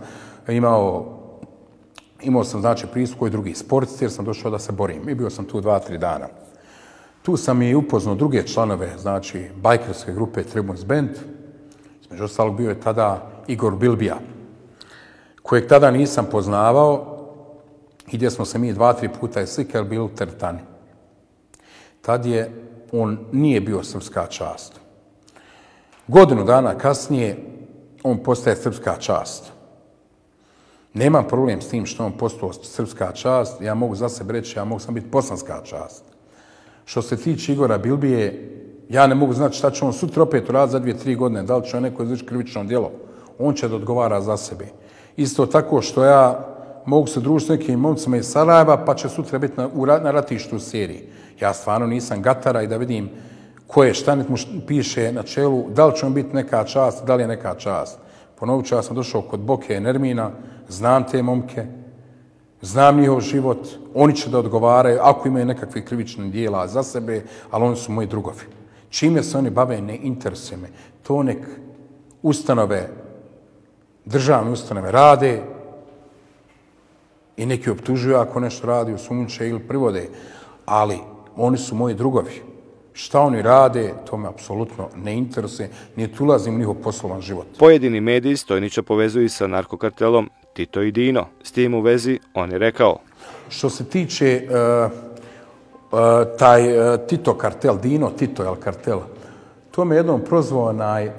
imao sam znači pristup koji drugi sportisti jer sam došao da se borim i bio sam tu 2-3 dana. Tu sam i upoznao druge članove, znači bajkerske grupe Tribuns Band. Između ostalog bio je tada Igor Bilbija, kojeg tada nisam poznavao i gdje smo se mi 2-3 puta i slikali bili u teretani. Tad on nije bio Srpska čast. Godinu dana kasnije on postaje Srpska čast. Nemam problem s tim što on postao Srpska čast, ja mogu za sebe reći, ja mogu sam biti Bosanska čast. Što se tiče Igora Bilbije, ja ne mogu znati šta će on sutra opet uraditi za 2-3 godine, da li će on neko izvrši krivično djelo. On će da odgovara za sebe. Isto tako što ja mogu se družiti s nekim momcima iz Sarajeva, pa će sutra biti na ratištu u seriji. Ja stvarno nisam gatara i da vidim ko je, šta mu piše na čelu, da li će on biti neka čast, da li je neka čast. Ponovit ću, ja sam došao kod Boke i Nermina, znam te momke, znam njihov život, oni će da odgovaraju ako imaju nekakve krivične dijela za sebe, ali oni su moji drugovi. Čime se oni bave, ne interesuje me. To nek ustanove, državne ustanove rade i neki optužuju ako nešto radi, osumnjiče ili privode, ali oni su moji drugovi. Šta oni rade, to me apsolutno ne interesuje, niti ulazim u njihov poslovan život. Pojedini mediji Stojnića povezuju sa narkokartelom Tito i Dino. S tim u vezi on je rekao: što se tiče taj Tito kartel, Tito je kartel, to me jednom prozvao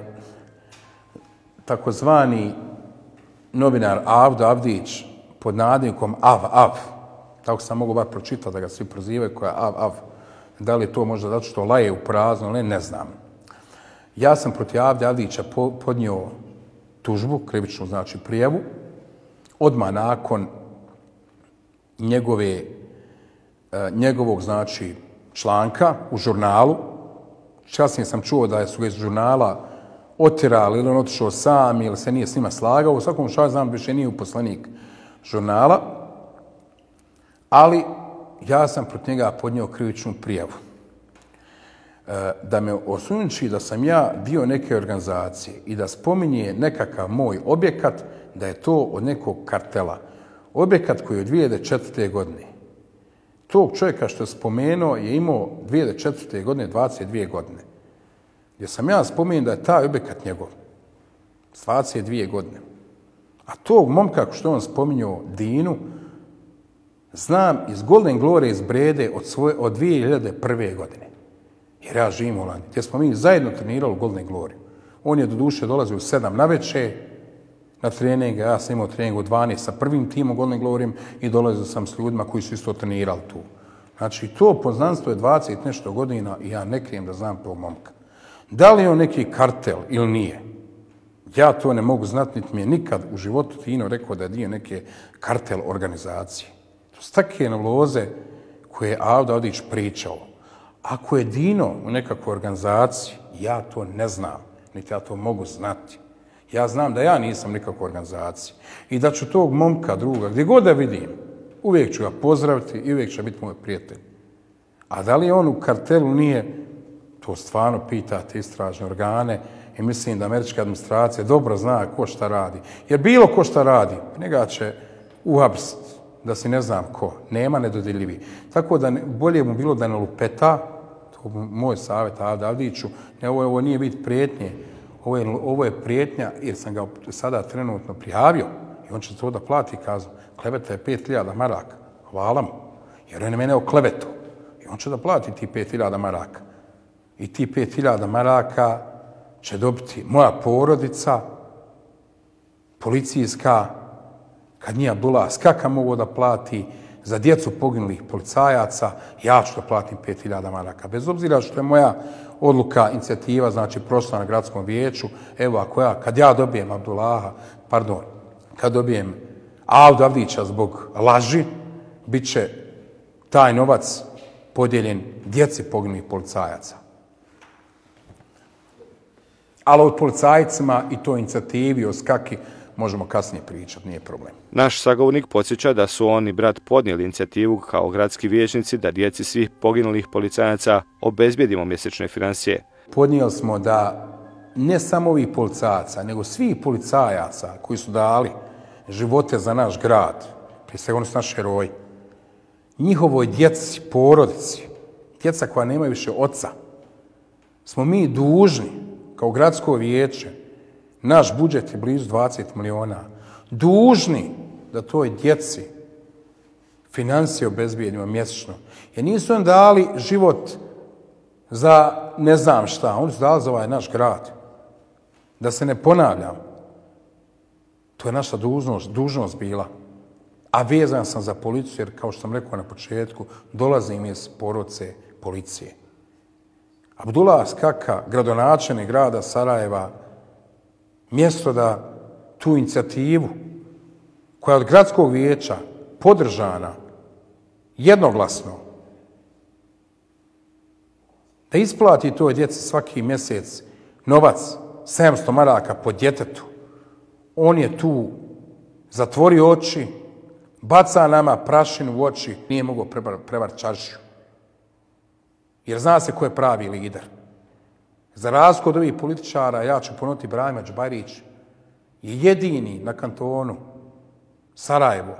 takozvani novinar Avdo Avdić pod nadimkom Av. Tako sam mogu bar pročitati da ga svi prozivaju koja je Av. Da li je to možda zato što laje u prazno, ne znam. Ja sam protiv Avde Avdića podnio tužbu, krivičnu znači prijavu, odmah nakon njegovog znači članka u žurnalu. Kasnije sam čuo da su ga iz žurnala otjerali ili on otišao sam ili se nije s njima slagao. U svakom slučaju znam više nije uposlenik žurnala, ali ja sam protiv njega podnio krivičnu prijavu. Da me osumnjiči da sam ja dio neke organizacije i da spominje nekakav moj objekat, da je to od nekog kartela. Objekat koji je od 2004. godine. Tog čovjeka što je spomenuo je imao 2004. godine 22 godine. Gdje sam ja spomenuo da je taj objekat njegov. S 22 godine. A tog momka što je on spominjao Dinu, znam iz Golden Glory iz Brede od 2001. godine. Jer ja živim u Holandiji. Gdje smo mi zajedno trenirali u Golden Glory. On je do duše dolazio u 7 navečer na treninge. Ja sam imao trening u 12 sa prvim timom Golden Gloryjem i dolazio sam s ljudima koji su isto trenirali tu. Znači, to poznanstvo je 20 nešto godina i ja ne krijem da znam tog momka. Da li je on neki kartel ili nije? Ja to ne mogu znati, niti mi je nikad u životu Tino rekao da je dio neke kartel organizacije. To su takve nebuloze koje je Avdo Avdić pričao. Ako je Dino u nekakvoj organizaciji, ja to ne znam, niti ja to mogu znati. Ja znam da ja nisam nikakva organizacija i da ću tog momka druga, gdje god da vidim, uvijek ću ga pozdraviti i uvijek će biti moj prijatelj. A da li on u kartelu nije, to stvarno pitate istražne organe i mislim da američka administracija dobro zna ko šta radi. Jer bilo ko šta radi, njega će uhapsiti da si ne znam ko, nema nedodirljivi. Tako da bolje mu bilo da ne lupeta, to je moj savjet Avdiću, ne, ovo nije biti prijetnje, ovo je prijetnja jer sam ga sada trenutno prijavio i on će to da plati kaznu. Kleveta je 5.000 maraka, hvala mu, jer on je mene okleveto i on će da plati ti 5.000 maraka. I ti 5.000 maraka će dobiti moja porodica, policijska, kad nije Abdullah Skaka mogu da plati, za djecu poginulih policajaca, ja ću da platim 5.000 maraka. Bez obzira što je moja odluka, inicijativa, znači prošla na gradskom vijeću, evo kad ja dobijem kad dobijem Avdu Avdića zbog laži, bit će taj novac podijeljen djeci poginulih policajaca. Ali o policajcima i toj inicijativi o Skaki možemo kasnije pričati, nije problem. Naš sagovornik podsjeća da su on i brat podnijeli inicijativu kao gradski vijećnici da djeci svih poginulih policajaca obezbijedimo mjesečne financije. Podnijeli smo da ne samo ovih policajaca, nego svih policajaca koji su dali živote za naš grad, prije svega oni su naši heroji, njihovoj djeci, porodici, djeca koja nemaju više oca, smo mi dužni kao gradsko vijeće, naš budžet je blizu 20 miliona, dužni da toj djeci financije obezbijedimo mjesečno. Jer nisu oni dali život za ne znam šta, oni su dali za ovaj naš grad. Da se ne ponavljam, to je naša dužnost bila. A vezan sam za policiju, jer kao što sam rekao na početku, dolazim iz porodice policije. Abdullah Skaka, gradonačelnik grada Sarajeva, mjesto da tu inicijativu, koja je od gradskog vijeća podržana jednoglasno, da isplati toj djeci svaki mjesec novac 700 maraka po djetetu, on je tu zatvorio oči, baca nama prašinu u oči, nije mogao prevariti čaršiju. Jer zna se ko je pravi lider. Za razliku od ovih političara, ja ću ponoviti, Brahima Džbajrić je jedini na kantonu Sarajevo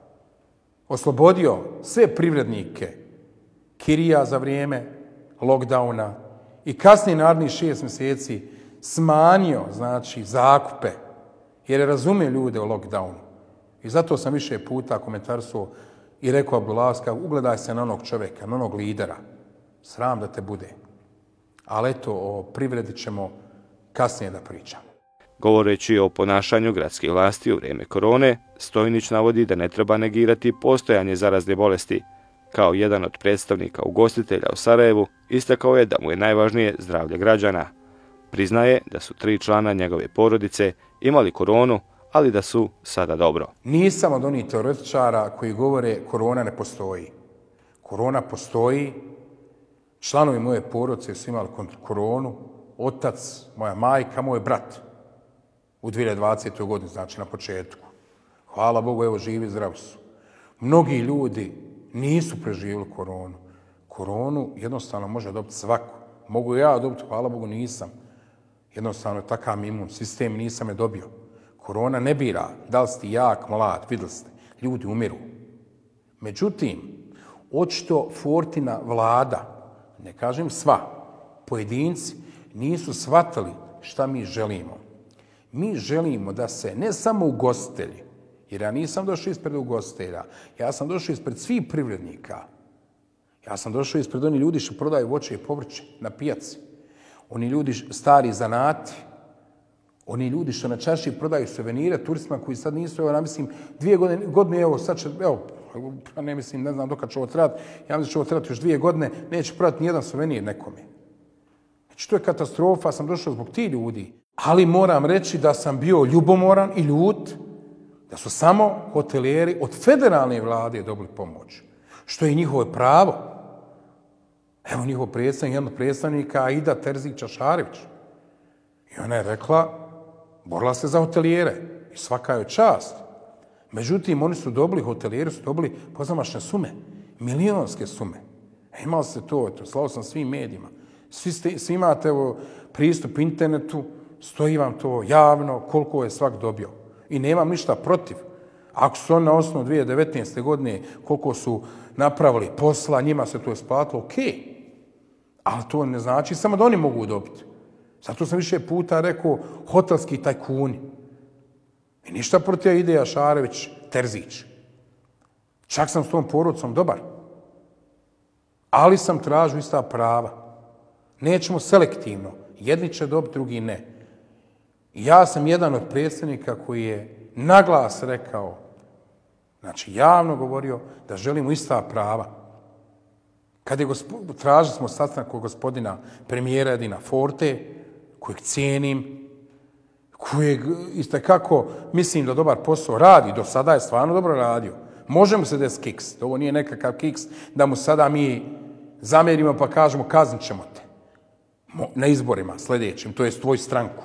oslobodio sve privrednike kirija za vrijeme lockdowna i kasnije narednih 6 mjeseci smanjio, znači, zakupe, jer je razumio ljude o lockdownu. I zato sam više puta komentarisao i rekao Abdullahska, ugledaj se na onog čovjeka, na onog lidera. Sram da te bude. Ali eto, o privredi ćemo kasnije da pričamo. Govoreći o ponašanju gradskih vlasti u vrijeme korone, Stojnić navodi da ne treba negirati postojanje zarazne bolesti. Kao jedan od predstavnika ugostitelja u Sarajevu, istakao je da mu je najvažnije zdravlje građana. Priznaje da su 3 člana njegove porodice imali koronu, ali da su sada dobro. Nisam od onih teoretičara koji govore korona ne postoji. Korona postoji. Članovi moje porodice su imali koronu, otac, moja majka, moj brat u 2020. godini, znači na početku. Hvala Bogu, evo živi, zdravi su. Mnogi ljudi nisu preživjeli koronu. Koronu jednostavno može dobiti svako. Mogu ja dobiti, hvala Bogu, nisam. Jednostavno je takav imun sistem, nisam je dobio. Korona ne bira da li si jak, mlad, vidjeli ste, ljudi umiru. Međutim, očito Fortina vlada, ne kažem sva, pojedinci nisu shvatili šta mi želimo. Mi želimo da se ne samo ugostitelji, jer ja nisam došao ispred ugostitelja, ja sam došao ispred svih privrednika. Ja sam došao ispred onih ljudi što prodaju voće i povrće na pijaci. Oni ljudi stari zanati, oni ljudi što na čaršiji prodaju suvenire turistima koji sad nisu, evo, ja mislim, 2 godine, evo, sad će, evo, ne mislim, ne znam dokad će ovo trati, ja mislim da će ovo trati još 2 godine, neće prodati nijedan suvenir nekome. Znači, to je katastrofa, sam došao zbog tih ljudi. Ali moram reći da sam bio ljubomoran i ljut, da su samo hotelijeri od federalne vlade dobili pomoć, što je njihovo pravo. Evo njihov predstavnik, jedan od predstavnika, Aida Terzić Čašarević. I ona je rekla, borila se za hotelijere i svaka je čast. Međutim, oni su dobili, hotelijeri su dobili pozamašne sume, milionske sume. Imali ste to slao sam svim medijima. Svi imate pristup internetu, stoji vam to javno, koliko je svak dobio. I nemam ništa protiv. Ako su oni na osnovu 2019. godine, koliko su napravili posla, njima se to isplatilo, okej. Ali to ne znači samo da oni mogu dobiti. Zato sam više puta rekao hotelski tajkuni. I ništa protiv Ideja Šarević, Terzić. Čak sam s tom porodicom dobar. Ali sam tražio ista prava. Nećemo selektivno. Jedni će dobiti, drugi ne. I ja sam jedan od predsjednika koji je naglas rekao, znači javno govorio da želimo ista prava. Kad je tražili smo sastanak kod gospodina premijera Edina Forte, kojeg cijenim, kojeg itekako mislim da dobar posao radi, do sada je stvarno dobro radio. Možemo se desiti kiks, ovo nije nekakav kiks da mu sada mi zamjerimo pa kažemo kaznit ćemo te na izborima sljedećim, to je tvoju stranku.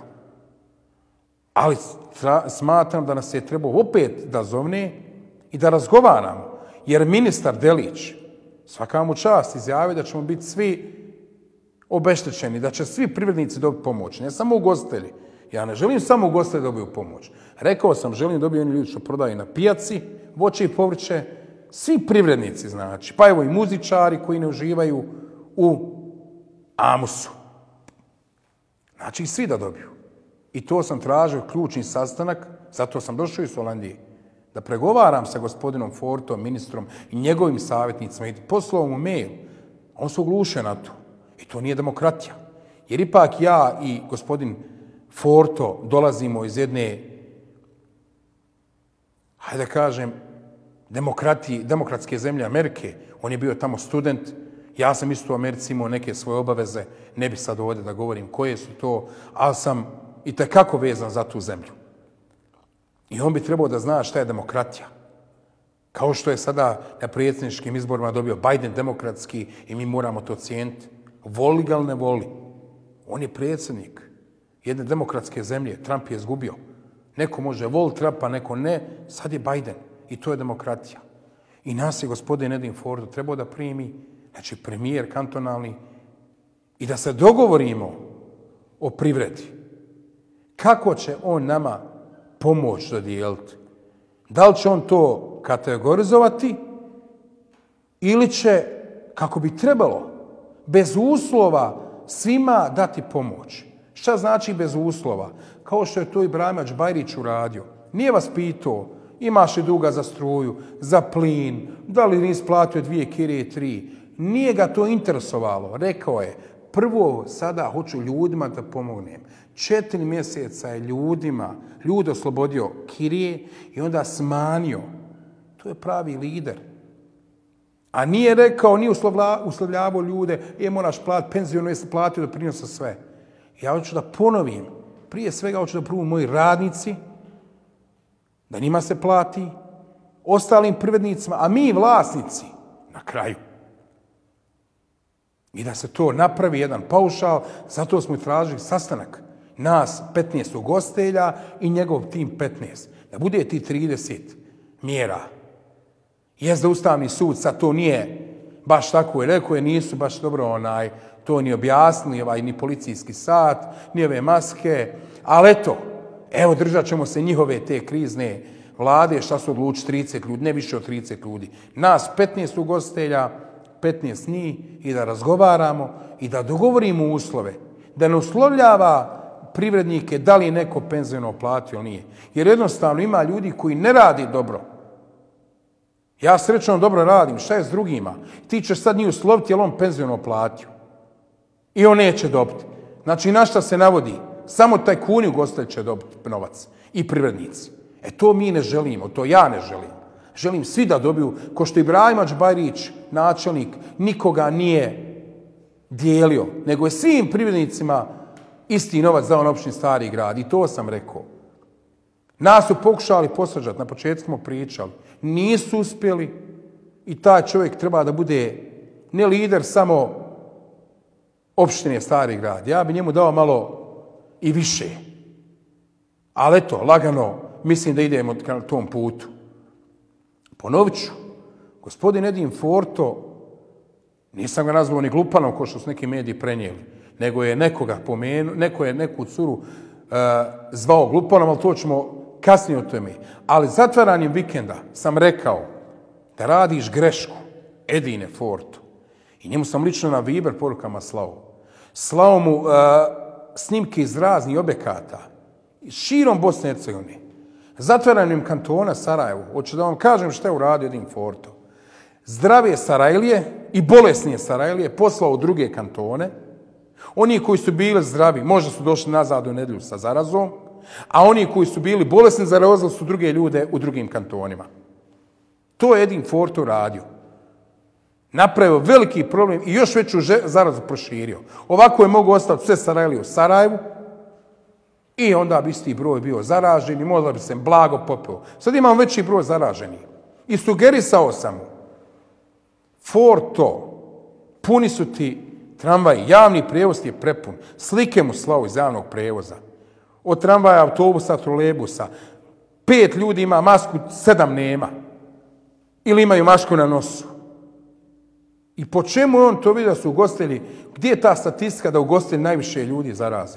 Ali smatram da nas je trebao opet da zovne i da razgovaramo. Jer ministar Delić, svaka mu čast, izjavio da ćemo biti svi obeštećeni, da će svi privrednici dobiti pomoć, ne samo ugostitelji. Ja ne želim samo ugostitelji dobiju pomoć. Rekao sam, želim dobiti oni ljudi što prodaju na pijaci, voće i povrće, svi privrednici znači, pa evo i muzičari koji ne uživaju u amusu. Znači svi da dobiju. I to sam tražio ključni sastanak, zato sam došao iz Holandije, da pregovaram sa gospodinom Fortom, ministrom i njegovim savjetnicima i poslao mu mail. On se oglušio na to. I to nije demokratija. Jer ipak ja i gospodin Forto dolazimo iz jedne, hajde da kažem, demokratske zemlje Amerike. On je bio tamo student. Ja sam isto u Americi imao neke svoje obaveze. Ne bih sad ovdje da govorim koje su to, ali sam itekako vezan za tu zemlju. I on bi trebao da zna šta je demokratija. Kao što je sada na predsjedničkim izborima dobio Biden demokratski i mi moramo to cijeniti. Voli ga ili ne voli. On je predsjednik jedne demokratske zemlje. Trump je izgubio. Neko može voliti Trumpa, neko ne. Sad je Biden. I to je demokratija. I nas je gospodin Edin Fordo trebao da primi, znači premijer kantonalni, i da se dogovorimo o privredi. Kako će on nama pomoć dodijeliti? Da li će on to kategorizovati ili će, kako bi trebalo, bez uslova svima dati pomoć? Šta znači bez uslova? Kao što je to Ibrahimović Bajrić uradio. Nije vas pitao, imaš li duga za struju, za plin, da li nisi platio 2 kirije, 3. Nije ga to interesovalo. Rekao je, prvo sada hoću ljudima da pomognem. 4 mjeseca je ljude oslobodio kirije i onda smanjio. To je pravi lider. A nije rekao, nije uslovljavao ljude, moraš platiti penziju, jesi platio doprinosa sve. Ja hoću da ponovim. Prije svega hoću da prvo moji radnici, da njima se plati, ostalim privrednicima, a mi vlasnici na kraju. I da se to napravi jedan paušal, zato smo i tražili sastanak. Nas 15 ugostitelja i njegov tim 15. Da bude ti 30 mjera. Jest da Ustavni sud sad to nije baš tako je rekao, je nisu baš dobro to ni objasnili, ni policijski sat, ni ove maske, ali evo držat ćemo se njihove te krizne vlade, šta su odlučili 30 ljudi, ne više od 30 ljudi. Nas 15 ugostitelja, 15 njih i da razgovaramo i da dogovorimo uslove, da ne uslovljava privrednike da li je neko penziono platio ili nije. Jer jednostavno ima ljudi koji ne radi dobro. Ja srećno dobro radim, šta je s drugima? Ti ćeš sad njih usloviti, jer on penziono platio. I on neće dobiti. Znači, na šta se navodi? Samo tajkuni ugostitelji će dobiti novac. I privrednici. To mi ne želimo, to ja ne želim. Želim svi da dobiju, ko što Ibrahimović Bajrić, načelnik, nikoga nije dijelio, nego je svim privrednicima isti novac dao na opštini Stari Grad. I to sam rekao. Nas su pokušali posvađati, na početku smo pričali. Nisu uspjeli i taj čovjek treba da bude ne lider samo opštine Stari Grad. Ja bi njemu dao malo i više. Ali eto, lagano, mislim da idemo na tom putu. Ponovit ću, gospodin Edin Forto, nisam ga nazvao ni glupanom, kao što su neki mediji prenijeli, nego je nekoga pomenuo, neko je neku curu zvao glupanom, ali to ćemo kasnije o tome. Ali zatvaranjem vikenda sam rekao da radiš grešku, Edine Forto. I njemu sam lično na Viber porukama slao. Slao mu snimke iz raznih objekata, širom Bosne i Hercegovine. Zatvaranjem kantona Sarajevo, hoću da vam kažem šta je uradio Edin Forto. Zdrave Sarajlije i bolesnije Sarajlije poslao u druge kantone. Oni koji su bili zdravi možda su došli nazad u nedjelju sa zarazom, a oni koji su bili bolesni zarazili su druge ljude u drugim kantonima. To je Edin Forto radio. Napravio veliki problem i još veću zarazu proširio. Ovako je mogu ostati sve Sarajlije u Sarajevu i onda bi isti broj bio zaražen i možda bi se blago popeo. Sad imam veći broj zaraženih. I sugerisao sam mu, Forto, puni su ti tramvaji, javni prijevoz ti je prepun. Slike mu slao iz javnog prijevoza. Od tramvaja, autobusa, trolejbusa. 5 ljudi ima masku, 7 nema. Ili imaju mašku na nosu. I po čemu je on to vidio da su ugostitelji, gdje je ta statistika da ugostitelji najviše ljudi zarazi?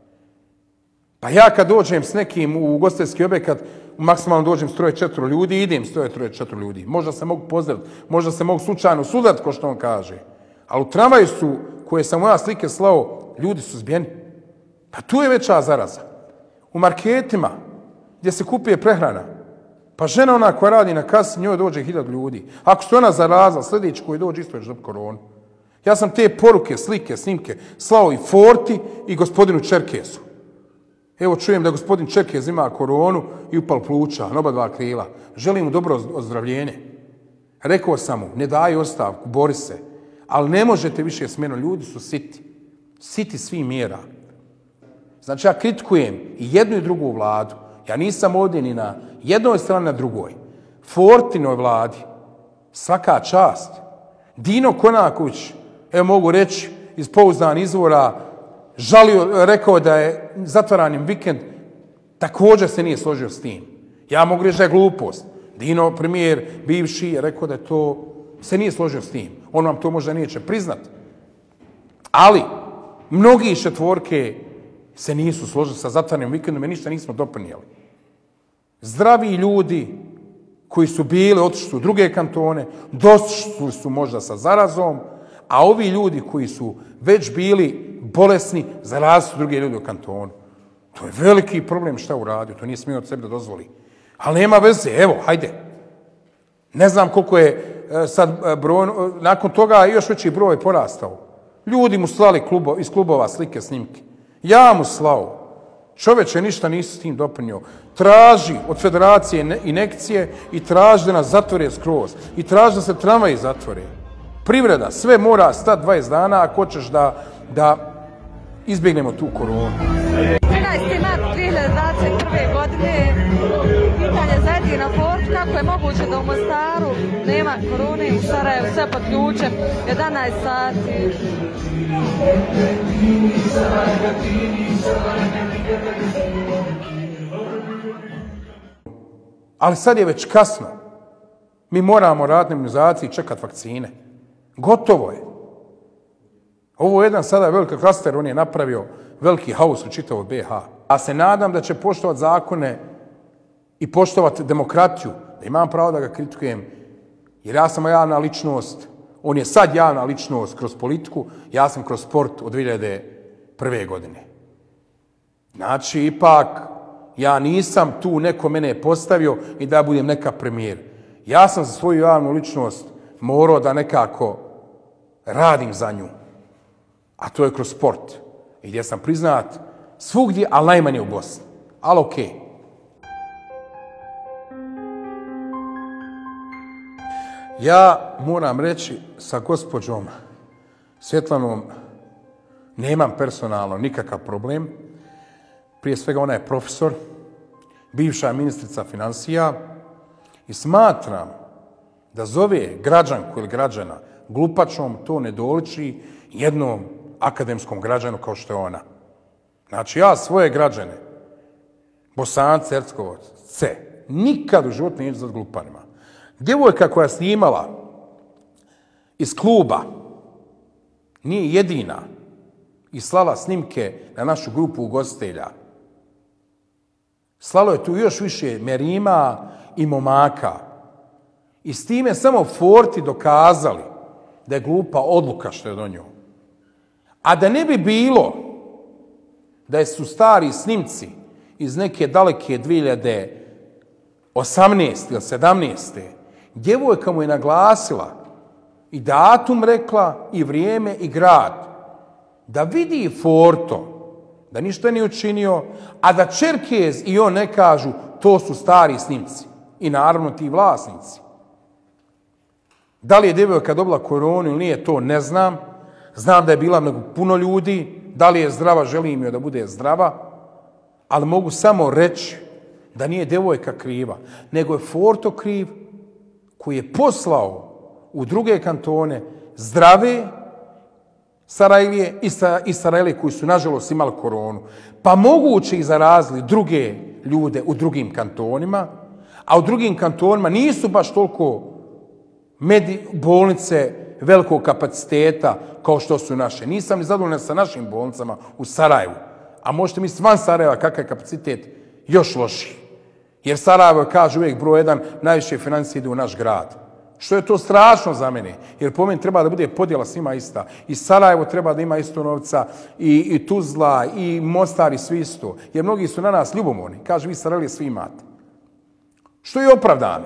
Pa ja kad dođem s nekim u ugostiteljski objekat, maksimalno dođem s 3-4 ljudi, idem s 3-4 ljudi. Možda se mogu pozdraviti, možda se mogu slučajno sudati, ko što on kaže. Ali u tramvaju su, koje sam moja slike slao, ljudi su zbijeni. Pa tu je veća zaraza. U marketima, gdje se kupuje prehrana, pa žena ona koja radi na kasi, njoj dođe 1000 ljudi. Ako se ona zarazila, sljedeći koji dođe isto je žrtva koronu. Ja sam te poruke, slike, snimke slao i Forti i gospodinu Čerkezu. Evo čujem da gospodin Čerkez ima koronu i upal pluća, na oba 2 krila. Želim mu dobro ozdravljenje. Rekao sam mu, ne daj ostavku, bori se. Ali ne možete više smjeno, ljudi su siti. Siti svih mjera. Znači ja kritikujem i jednu i drugu vladu. Ja nisam ovdje ni na jednoj strani, na drugoj. Fortinoj vladi, svaka čast. Dino Konaković, evo mogu reći, iz pouzdanih izvora, rekao da je zatvaranjem vikend, također se nije složio s tim. Ja mogu reći da je glupost. Dino, premijer, bivši, je rekao da je to, se nije složio s tim. On vam to možda neće priznati. Ali, mnogi iz četvorke se nisu složili sa zatvaranjem vikendom i ništa nismo doprinijeli. Zdravi ljudi koji su bili, otišli su u druge kantone, došli su možda sa zarazom, a ovi ljudi koji su već bili bolesni, zarazili su druge ljudi u kantonu. To je veliki problem šta uradio, to nije smio od sebe da dozvoli. Ali nema veze, evo, hajde. Ne znam koliko je sad broj, nakon toga još veći broj porastao. Ljudi mu slali iz klubova slike, snimke. Ja mu slao. Čoveče, ništa nisi s tim doprinio. Traži od federacije injekcije i traži da nas zatvore skroz. I traži da se tramvaji zatvore. Privreda, sve mora stati 20 dana ako hoćeš da izbjegnemo tu koronu. 13. mart 2021. godine, pitanje za Edina Fortu, kako je moguće da u Mostaru nema korone, u Sarajevu sve pod ključem, 11 sati. Ali sad je već kasno. Mi moramo raditi na imunizaciji i čekati vakcine. Gotovo je. Ovo je jedan sada veliki klaster, on je napravio veliki haos u čitavoj BiH. Ja se nadam da će poštovati zakone i poštovati demokratiju, da imam pravo da ga kritikujem, jer ja sam javna ličnost, on je sad javna ličnost kroz politiku, ja sam kroz sport od 2001. godine. Znači, ipak, ja nisam tu, neko mene postavio i da budem neka premijer. Ja sam za svoju javnu ličnost morao da nekako radim za nju. A to je kroz sport. I gdje sam priznat svugdje, ali najmanje u Bosni. Ali okej. Ja moram reći sa gospođom Svjetlanom nemam personalno nikakav problem. Prije svega ona je profesor, bivša ministrica financija i smatram da zove građanku ili građana glupačom, to ne doliči jednom akademskom građanu kao što je ona. Znači ja svoje građane Bosanci, Hercegovce. Nikad u životu neću za glupanima. Djevojka koja je snimala iz kluba nije jedina i slala snimke na našu grupu ugostitelja. Slalo je tu još više Merima i momaka. I s time samo Forti dokazali da je glupa odluka što je donio. A da ne bi bilo da su stari snimci iz neke daleke 2018. ili 17. Djevojka mu je naglasila i datum rekla, i vrijeme, i grad. Da vidi Forto da ništa nije učinio, a da Čerkez i on ne kažu to su stari snimci. I naravno ti vlasnici. Da li je djevojka dobila koronu ili nije, to ne znam. Znam da je bila mnogo puno ljudi. Da li je zdrava, želim joj da bude zdrava. Ali mogu samo reći da nije djevojka kriva, nego je Forto kriv koji je poslao u druge kantone zdrave Sarajlije i Sarajlije koji su nažalost imali koronu. Pa moguće i zarazili druge ljude u drugim kantonima, a u drugim kantonima nisu baš toliko bolnice velikog kapaciteta kao što su naše. Nisam ni zadovoljan sa našim bolnicama u Sarajevu. A možete misliti van Sarajeva kakav je kapacitet još lošiji. Jer Sarajevo kaže uvijek broj 1, najviše financije ide u naš grad. Što je to strašno za mene, jer po meni treba da bude podjela svima ista. I Sarajevo treba da ima isto novca, i Tuzla, i Mostar, i svi isto. Jer mnogi su na nas ljubomorni. Kaže, vi Sarajlije svi imate. Što je opravdano.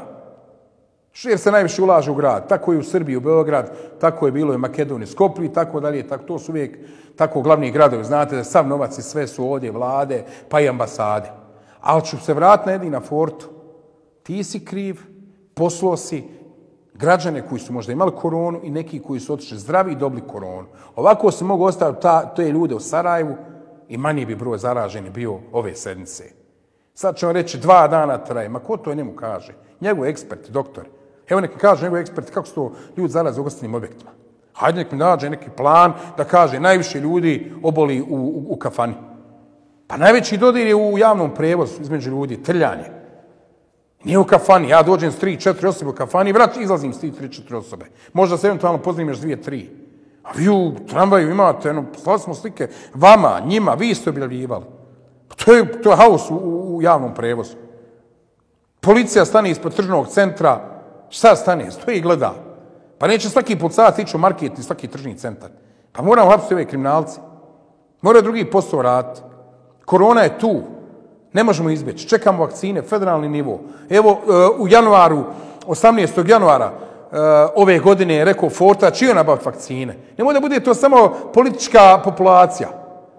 Jer se najviše ulaže u grad. Tako je u Srbiji, u Beograd, tako je bilo i u Makedoniji, Skoplji, tako dalje. To su uvijek tako glavni gradovi. Znate da sav novac i sve su ovdje vlade, pa i ambasade. Ali ću se vratiti na Fortu. Ti si kriv, poslao si građane koji su možda imali koronu i neki koji su otišli zdravi i dobili koronu. Ovako se mogu ostaviti te ljude u Sarajevu i manji bi broj zaraženih bio ove sedmice. Sad ćemo reći 2 dana traje. Ma ko to njemu kaže? Njegov ekspert, doktor. Evo nek mi kaže njegov ekspert kako su to ljudi zaraze u ugostiteljskim objektima. Hajde nek mi nađe neki plan da kaže najviše ljudi oboli u kafani. Pa najveći dodir je u javnom prevozu između ljudi, trljanje. Nije u kafani. Ja dođem s 3-4 osobe u kafani i izlazim s 3-4 osobe. Možda se eventualno pozdravim još 2-3. A vi u tramvaju imate, slali smo slike vama, njima, vi ste objavljivali. To je haos u javnom prevozu. Policija stane ispod tržnog centra, šta stane? Stoji i gleda. Pa neće svaki policajac ići u market i svaki tržni centar. Pa moramo hapsiti ove kriminalci. Moraju drugi posao raditi. Korona je tu. Ne možemo izbjeći. Čekamo vakcine, federalni nivo. Evo, u januaru, 18. januara ove godine je rekao Forta, čije nabaviti vakcine. Nemoj da bude to samo politička populacija.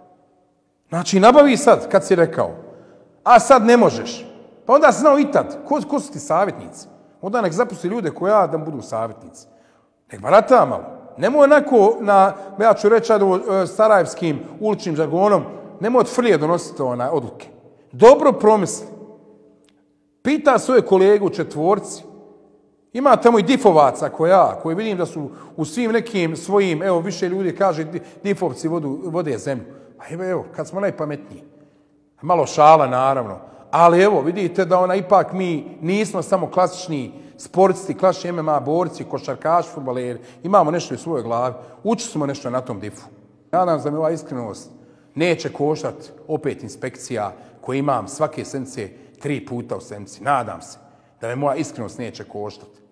Znači, nabavi sad, kad si rekao. A sad ne možeš. Pa onda si znao i tad. Ko su ti savjetnici? Onda nek zapusti ljude koji da budu savjetnici. Nek barata malo. Nemoj onako, ja ću reći sarajevskim uličnim žargonom, nemoj od frlije donositi odluke. Dobro promisli. Pita svoje kolege u četvorci. Ima tamo i difovaca koji vidim da su u svim nekim svojim, evo više ljudi kaže difovci vode zemlju. A evo, kad smo najpametniji. Malo šala naravno. Ali evo, vidite da ipak mi nismo samo klasični sportisti, klasični MMA borci, košarkaši, fudbaleri. Imamo nešto u svojoj glavi. Učili smo nešto na tom difu. Nadam se da mi ova iskrenost neće koštati opet inspekcija koje imam svake sedmice 3 puta u sedmici. Nadam se da me moja iskrenost neće koštati.